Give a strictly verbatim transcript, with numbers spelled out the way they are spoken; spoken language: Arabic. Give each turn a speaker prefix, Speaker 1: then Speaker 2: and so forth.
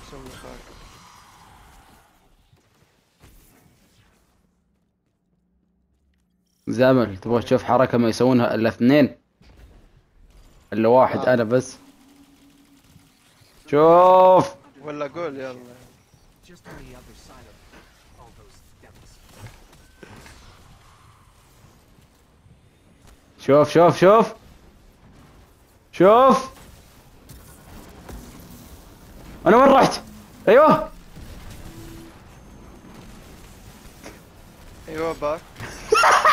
Speaker 1: سوي خاك.
Speaker 2: زامل تبغى تشوف حركة ما يسوونها الا اثنين، الا واحد
Speaker 1: آه.
Speaker 2: انا بس. شوف
Speaker 1: ولا قول يلا.
Speaker 2: شوف شوف شوف شوف انا وين رحت؟ ايوه
Speaker 1: ايوه باك.